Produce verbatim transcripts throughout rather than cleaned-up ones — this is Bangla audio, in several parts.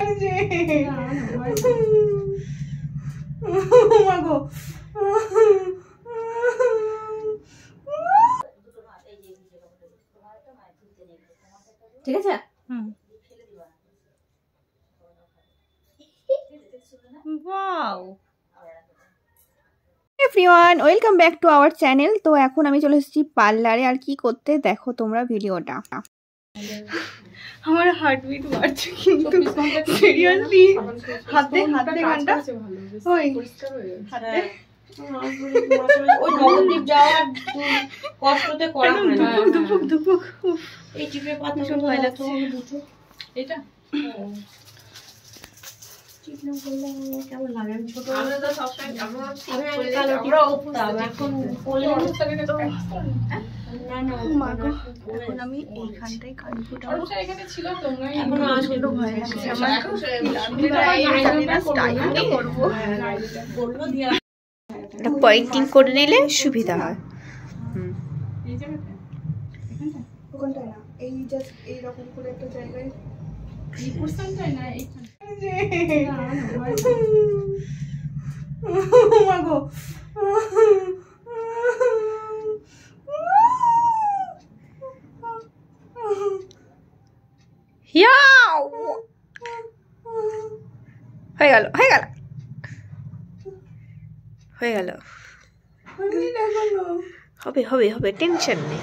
ঠিক আছে। Hmm wow everyone, welcome back to our channel. তো এখন আমি চলে এসেছি পার্লারে। আর কি করতে দেখো তোমরা ভিডিওটা। আমার হার্টবিট বাড়ছে কিন্তু সিরিয়াসলি হাতে হাতে ঘন্টা ওই হাতে ওই নবদ্বীপ যাওয়ার কষ্টতে করা হয় না। দুপুক দুপুক এই টিপে পাতা শুন ভয় লাগছে। এটা ঠিক না বললে কেমন লাগে? আমি ছোট আমরা তো সব টাইম আমরা আমরা উঠতাম, এখন কোলে উঠতে তো না না মাগো। এখন আমি এইখানটাই কান ফুটাবো। ওটা এখানে ছিল তোমরা এখন ছোট ভয় লাগছে আমার। এটা স্টাইলটা করব বললো দিয়া এটা পয়েন্টিং করে নিলে সুবিধা হয়। হুম এই জায়গাটা এখানটা কোনটা না এই জাস্ট এই রকম করে একটা জায়গায় এই পোরশনটাই না এইখানে না না মাগো ইয়াও হয়ে গেল হয়ে গেল হয়ে গেল হবে হবে হবে টেনশন নেই।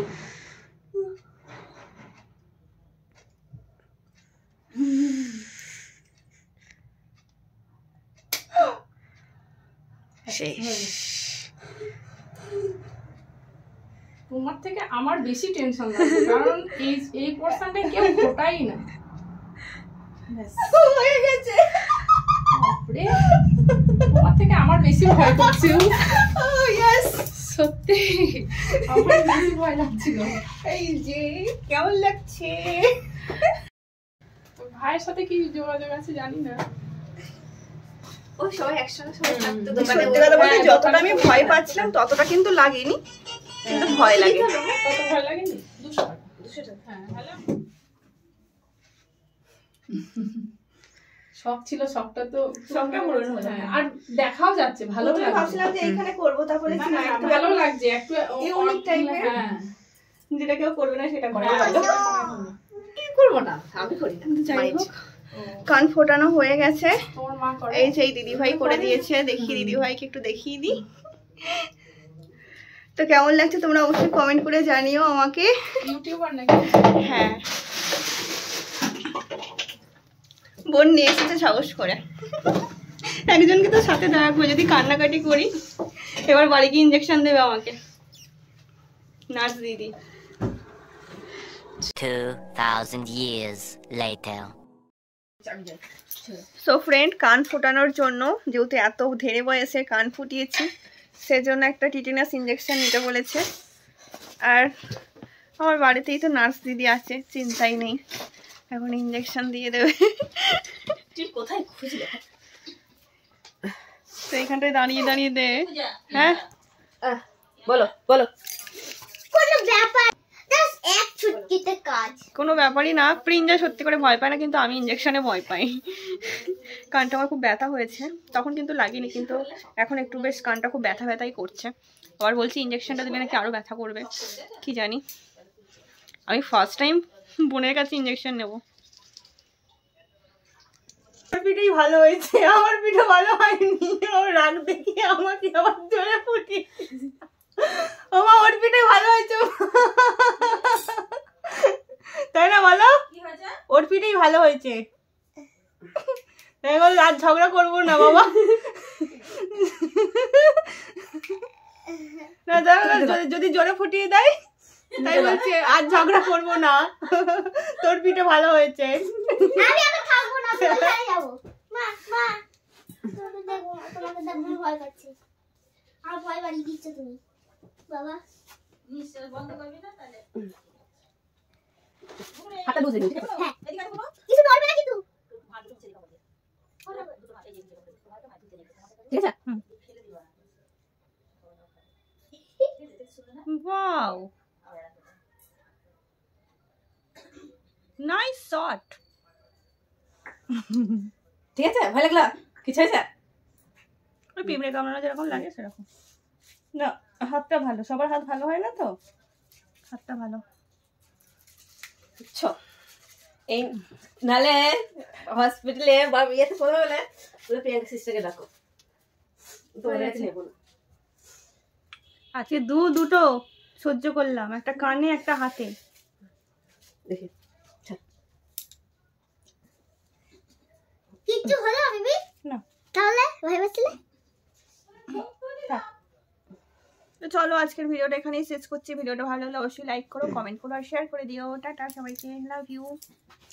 তোমার থেকে আমার বেশি টেনশন লাগে, কারণ এই এই পোরশনটা কেউ ফোটাই না। হয়ে গেছে বাপরে, তোমার থেকে আমার বেশি ভয় করছে। ও ইয়েস সত্যি আমার বেশি ভয় লাগছিল। এই যে কেমন লাগছে? ভাইয়ের সাথে কি যোগাযোগ আছে জানি না। ও সবাই একসঙ্গে সবাই থাকতো দোকানে। সত্যি কথা বলতে যতটা আমি ভয় পাচ্ছিলাম ততটা কিন্তু লাগেনি, কিন্তু ভয় লাগে। কত ভয় লাগেনি? দুশো টাকা দুশো টাকা হ্যাঁ হ্যালো শখ ছিল, শখটা তো শখটা পূরণ হলো। আর দেখাও যাচ্ছে ভালো লাগছে। ভাবছিলাম যে এইখানে করব, তারপরে কি না একটু ভালো লাগছে, একটু ইউনিক টাইপের। হ্যাঁ যেটা কেউ করবে না সেটা করা ভালো। কি করব না আমি করি না। যাই হোক কান ফোটানো হয়ে গেছে। তোমার মা করে? এই যে এই দিদি ভাই করে দিয়েছে। দেখি দিদি ভাইকে একটু দেখিয়ে দিই। তো কেমন লাগছে তোমরা অবশ্যই কমেন্ট করে জানিও আমাকে। ইউটিউবার নাকি? হ্যাঁ বোন নিয়ে এসেছে সাহস করে। একজনকে তো সাথে রাখবো যদি কান্নাকাটি করি। এবার বাড়ি গিয়ে ইঞ্জেকশন দেবে আমাকে নার্স দিদি। two thousand years later. So friend, কান ফোটানোর জন্য যেহেতু এত ধেরে বয়সে কান ফুটিয়েছি, সেজন্য একটা টিটেনাস ইঞ্জেকশন নিতে বলেছে। আর আমার বাড়িতেই তো নার্স দিদি আছে, চিন্তাই নেই। এখন ইঞ্জেকশন দিয়ে দেবে। তুই কোথায় খুঁজলে? তো এইখানটায় দাঁড়িয়ে দাঁড়িয়ে দে। হ্যাঁ বলো বলো। কোনো ব্যাপার এক ছুটকিতে কাজ, কোনো ব্যাপারই না। প্রিঞ্জা সত্যি করে ভয় পায় না, কিন্তু আমি ইঞ্জেকশনে ভয় পাই। কানটা আমার খুব ব্যথা হয়েছে, তখন কিন্তু লাগেনি, কিন্তু এখন একটু বেশ কানটা খুব ব্যথা ব্যথাই করছে। আবার বলছি ইঞ্জেকশনটা দেবে নাকি আরো ব্যথা করবে কি জানি। আমি ফার্স্ট টাইম বোনের কাছে ইঞ্জেকশন নেব। আমার পিঠেই ভালো হয়েছে, আমার পিঠে ভালো হয়নি। ওর রাগ দেখিয়ে আমাকে আবার জোরে ফুটি। ওমা ওর পিঠে ভালো হয়েছে তাই না বলো? ওর পিঠেই ভালো হয়েছে তাই বল। আর ঝগড়া করবো না বাবা। না যদি জোরে ফুটিয়ে দেয় তাই বলছে আর ঝগড়া করবো না, তোর পিঠে ভালো হয়েছে। হাতটা বুঝে নিই। হ্যাঁ কিছু নড়বে না কিন্তু। ঠিক আছে হুম ওয়াও নাইস শট। ঠিক আছে? ভালো লাগলো? কিছু হয়েছে? ওই পিঁপড়ে কামড়ানো যেরকম লাগে সেরকম না। হাতটা ভালো, সবার হাত ভালো হয় না তো, হাতটা ভালো। বুঝছো? এই নালে হসপিটালে বা ইয়েতে পড়ে বলে বলে প্রিয়াঙ্কা সিস্টারকে ডাকো, তোমার কাছে নেবো না। আজকে দু দুটো সহ্য করলাম, একটা কানে একটা হাতে। দেখি কিচ্ছু হলো বিবি না তাহলে ভাই বাসলে। তো চলো আজকের ভিডিওটা এখানেই শেষ করছি। ভিডিওটা ভালো লাগলে অবশ্যই লাইক করো, কমেন্ট করো আর শেয়ার করে দিও। টাটা সবাইকে, লাভ ইউ।